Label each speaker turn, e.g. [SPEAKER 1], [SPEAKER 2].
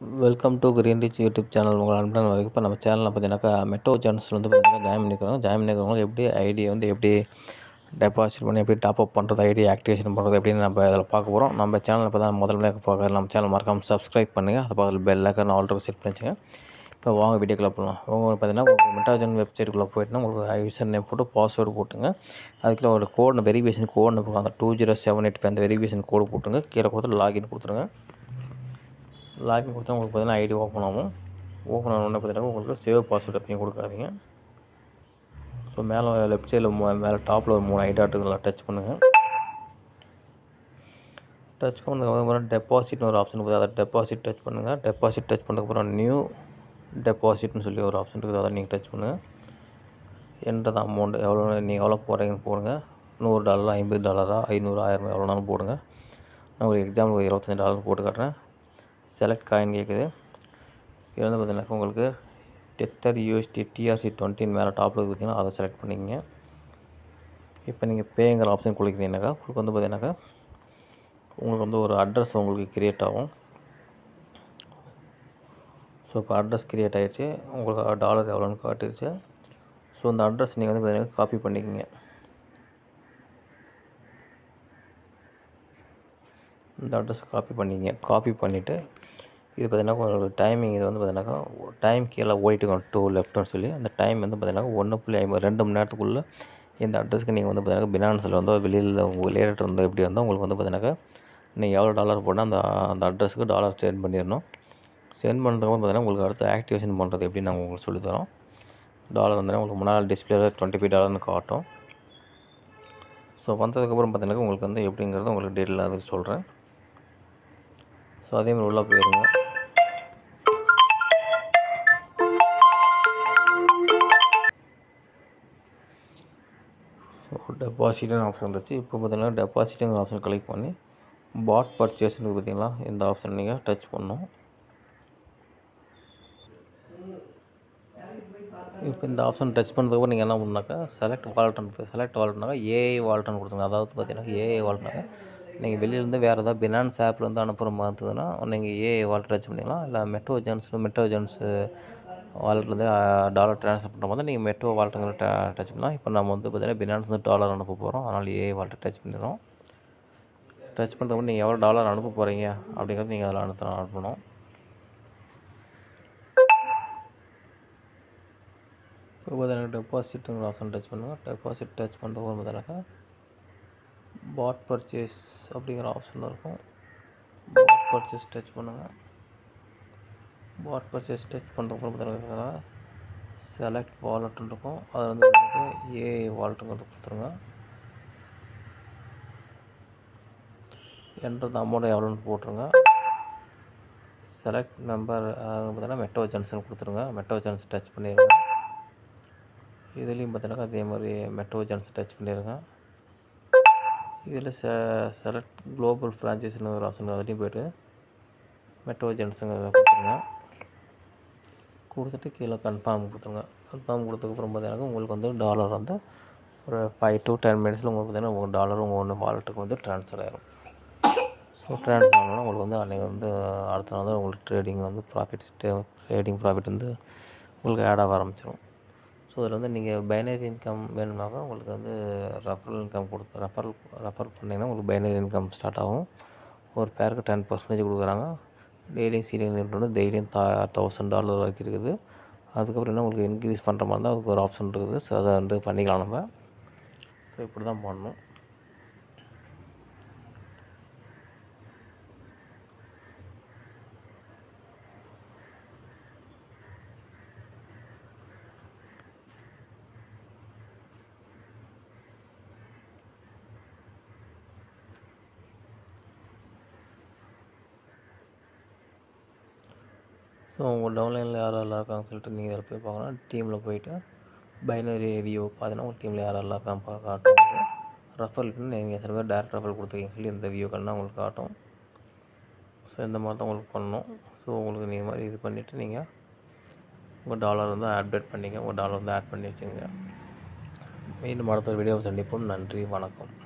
[SPEAKER 1] Welcome to green rich YouTube channel. உங்கள் அன்புடன் வரைக்கும் இப்போ நம்ம சேனலில் பார்த்தீங்கன்னாக்கா மெட்ரோ சான்ஸில் வந்து பார்த்தீங்கன்னா ஜாயின் பண்ணிக்கிறவங்க எப்படி ஐடி வந்து எப்படி டெபாசிட் பண்ணி எப்படி டாப் அப் பண்ணுறது, ஐடி ஆக்டிவேஷன் பண்ணுறது எப்படின்னு நம்ம இதில் பார்க்க போகிறோம். நம்ம சேனலில் இப்போ தான் முதல்ல பார்க்குறது. நம்ம சேனல் மறக்காமல் சப்ஸ்கிரைப் பண்ணுங்கள். அது பக்கத்தில் பெல் ஐக்கான் ஆல்ரெடி செட் பண்ணி வச்சுங்க. இப்போ வாங்க வீடியோக்குள்ளே போகலாம். உங்களுக்கு பார்த்தீங்கன்னா உங்களுக்கு மெட்டாஜன் வெப்சைட்டுக்குள்ளே போய்ட்டுனா உங்களுக்கு யூசர் நேம் போட்டு பாஸ்வேர்டு போட்டுங்க. அதுக்குள்ள ஒரு கோடு வெரிஃபிகேஷன் கோடு போகும். அந்த 20785 அந்த வெரிஃபிகேஷன் கோடு போட்டுங்க. கீழே கொடுத்து லாகின் கொடுத்துருங்க. லாகின் கொடுத்தா உங்களுக்கு பார்த்தீங்கன்னா ஐடி ஓப்பன் ஆகும். ஓப்பன் ஆனோடனே பார்த்தீங்கன்னா உங்களுக்கு சேவ் பாஸ்வேர்டு எப்பயும் கொடுக்காதீங்க. ஸோ மேலே லெஃப்ட் சைடில் மேலே டாப்பில் ஒரு 3 ஐடி ஆட்டுக்கலாம் டச் பண்ணுங்கள். டச் பண்ணதுக்கப்புறம் டெபாசிட்னு ஒரு ஆப்ஷன் இருக்குது. அதை டெபாசிட் டச் பண்ணுங்கள். டெபாசிட் டச் பண்ணதுக்கப்புறம் நியூ டெபாசிட்னு சொல்லி ஒரு ஆப்ஷன் இருக்குது. அதை நீங்கள் டச் பண்ணுங்கள். என்கிட்ட தான் அமௌண்ட் எவ்வளோ நீங்கள் எவ்வளோ போடுறீங்கன்னு போடுங்க. $100 $50 500 1000 எவ்வளோனாலும் போடுங்க. நான் ஒரு எக்ஸாம்பிள் $25 போட்டு காட்டுறேன். செலக்ட் காயின் கேட்குது. இது வந்து பார்த்தீங்கன்னாக்கா உங்களுக்கு டெத்தர் யூஎஸ்டி TRC20 மேலே டாப்பில் பார்த்தீங்கன்னா அதை செலக்ட் பண்ணிக்கங்க. இப்போ நீங்கள் பேங்கிற ஆப்ஷன் கொடுக்குறீங்கன்னாக்கா உங்களுக்கு வந்து பார்த்தீங்கன்னாக்கா உங்களுக்கு வந்து ஒரு அட்ரஸ் உங்களுக்கு க்ரியேட் ஆகும். ஸோ இப்போ அட்ரஸ் க்ரியேட் ஆகிடுச்சு. உங்களுக்கு டாலர் எவ்வளோன்னு காட்டிடுச்சு. ஸோ அந்த அட்ரஸ் நீங்கள் வந்து பார்த்தீங்கன்னா காப்பி பண்ணிக்கோங்க. இந்த அட்ரஸை காப்பி பண்ணிக்கங்க. காப்பி பண்ணிவிட்டு இது பார்த்தீங்கன்னா ஒரு டைமிங் இது வந்து பார்த்தீங்கன்னாக்கா டைம் கீழே ஓடிட்டுக்கணும் 2 லெஃப்ட்னு சொல்லி அந்த டைம் வந்து பார்த்தீங்கன்னா 1.50 2 மணி நேரத்துக்குள்ளே இந்த அட்ரஸ்க்கு நீங்கள் வந்து பார்த்தீங்கன்னா பினான்ஸில் வந்தோ வெளியில் உங்கள் லேட்டர் இருந்தோ எப்படி இருந்தால் உங்களுக்கு வந்து பார்த்தீங்கன்னாக்கா நீங்கள் எவ்வளோ டாலர் போட்டால் அந்த அட்ரஸுக்கு டாலர் சென்ட் பண்ணிடணும். சென்ட் பண்ணுறதுக்கு பார்த்தீங்கன்னா உங்களுக்கு அடுத்து ஆக்டிவேஷன் பண்ணுறது எப்படி நாங்கள் உங்களுக்கு சொல்லித்தரோம். டாலர் வந்தோடனே உங்களுக்கு முன்னால் டிஸ்பிளேயில் $25 காட்டும். ஸோ வந்ததுக்கப்புறம் பார்த்தீங்கன்னா உங்களுக்கு வந்து எப்படிங்கிறது உங்களுக்கு டீட்டெயில் அதுக்கு சொல்கிறேன். ஸோ அதேமாதிரி உள்ளே போயிருங்க. டெபாசிட்னு ஆப்ஷன் வந்துச்சு. இப்போ பார்த்தீங்கன்னா டெபாசிட்டுங்கிற ஆப்ஷன் கிளிக் பண்ணி பாட் பர்ச்சேஸ்னு பார்த்தீங்களா இந்த ஆப்ஷன் நீங்கள் டச் பண்ணணும். இப்போ இந்த ஆப்ஷன் டச் பண்ணதுக்கப்புறம் நீங்கள் என்ன பண்ணாக்கா செலக்ட் வாலெட்னு செலக்ட் வாலெட்னாக்கா ஏஐ வாலெட்னு கொடுத்துருங்க. அதாவது பார்த்தீங்கன்னா ஏஐ வாலெட்னாக்கா நீங்கள் வெளியிலேருந்து வேறு ஏதாவது பினான்ஸ் ஆப்லேருந்து அனுப்புகிற மாதிரி இருந்ததுன்னா நீங்கள் ஏஐ வாலெட் டச் பண்ணிக்கலாம். இல்லை மெட்ரோ ஜான்ஸ் வாலெட்லேருந்து டாலர் ட்ரான்ஸ்ஃபர் பண்ணுற மாதிரி நீங்கள் மெட்ரோ வாலெட்டுங்கிற டச் பண்ணலாம். இப்போ நம்ம வந்து பார்த்தீங்கன்னா பினான்ஸ்லேருந்து டாலர் அனுப்ப போகிறோம். அதனால் ஏஐ வாலெட் டச் பண்ணிடுறோம். டச் பண்ணுறதுக்கு நீங்கள் எவ்வளோ டாலர் அனுப்ப போகிறீங்க அப்படிங்கிறது நீங்கள் அதில் அனுப்பணும். இப்போ பார்த்தீங்கன்னா டெபாசிட்டுங்கிற ஆப்ஷன் டச் பண்ணுங்கள். டெபாசிட் டச் பண்ணுறதுக்கு பார்த்தீங்கன்னாக்கா பாட் பர்ச்சேஸ் அப்படிங்கிற ஆப்ஷன் இருக்கும். பாட் பர்ச்சேஸ் டச் பண்ணுங்கள். பாட் பர்ச்சேஸ் டச் பண்ணுறதுக்கு பார்த்தீங்கன்னா செலக்ட் வாலெட்னு இருக்கும். அது வந்து ஏஐ வாலெட்டுங்கிறது கொடுத்துருங்க. என்கிற அமௌண்ட் எவ்வளோன்னு போட்டுருங்க. செலக்ட் மெம்பர் பார்த்தீங்கன்னா மெட்ரோ ஜான்ஸ்னு கொடுத்துருங்க. மெட்ரோ ஜான்ஸ் டச் பண்ணிடுங்க. இதுலேயும் பார்த்தீங்கன்னா அதே மாதிரி மெட்ரோ ஜான்ஸ் டச் பண்ணிடுங்க. இதில் செலக்ட் குளோபல் ஃப்ரான்ச்சைஸ்னு ஒரு ஆப்ஷன் அதுலேயும் போய்ட்டு மெட்ரோ ஜான்ஸுங்கிறத கொடுத்துருங்க. கொடுத்துட்டு கீழே கன்ஃபார்ம் கொடுத்துருங்க. கன்ஃபார்ம் கொடுத்ததுக்கப்புறம் பார்த்தீங்கன்னா உங்களுக்கு வந்து டாலர் வந்து ஒரு 5 to 10 மினிட்ஸில் உங்களுக்கு பார்த்தீங்கன்னா உங்கள் டாலர் உங்கள் வாலெட்டுக்கு வந்து ட்ரான்ஸ்ஃபர் ஆகிடும். ஸோ ட்ரான்ஸ்ஃபர் ஆனோன்னா உங்களுக்கு வந்து அன்றைக்கி வந்து அடுத்த நாள் தான் உங்களுக்கு ட்ரேடிங் வந்து ப்ராஃபிட் வந்து உங்களுக்கு ஆட் ஆக ஆரம்பிச்சிடும். ஸோ இதில் வந்து நீங்கள் பைனரி இன்கம் வேணும்னாக்கா உங்களுக்கு வந்து ரெஃபரல் இன்கம் ரெஃபர் பண்ணிங்கன்னா உங்களுக்கு பைனரி இன்கம் ஸ்டார்ட் ஆகும். ஒரு பேருக்கு 10% கொடுக்குறாங்க. டெய்லியும் சீலிங் லிமிட் வந்து டெய்லியும் $1000 வரைக்கும் இருக்குது. அதுக்கப்புறம் என்ன உங்களுக்கு இன்க்ரீஸ் பண்ணுற மாதிரி இருந்தால் அதுக்கு ஒரு ஆப்ஷன் இருக்குது. ஸோ அதை வந்து பண்ணிக்கலாம் நம்ம. ஸோ இப்படி தான் பண்ணணும். ஸோ உங்கள் டவுன்லைனில் யாரெல்லாம் இருக்காங்கன்னு சொல்லிட்டு நீங்கள் இதில் போய் பார்க்கணும். டீமில் போய்ட்டு பைனரி வியூ பார்த்தீங்கன்னா உங்கள் டீமில் யாரெல்லாம் இருக்கான்னு காட்டும். ரெஃபரலுக்கு நீங்கள் எத்தனை பேர் டேரக்ட் ரெஃபரல் கொடுத்துருக்கீங்கன்னு சொல்லி இந்த வியூ கண்ணா உங்களுக்கு காட்டும். ஸோ இந்த மாதிரி தான் உங்களுக்கு பண்ணணும். ஸோ உங்களுக்கு நீங்கள் மாதிரி இது பண்ணிவிட்டு நீங்கள் உங்கள் டாலர் வந்து அப்டேட் பண்ணிங்க. உங்கள் டாலர் வந்து ஆட் பண்ணி வச்சுங்க. மீண்டும் அடுத்த வீடியோவை சந்திப்போம். நன்றி, வணக்கம்.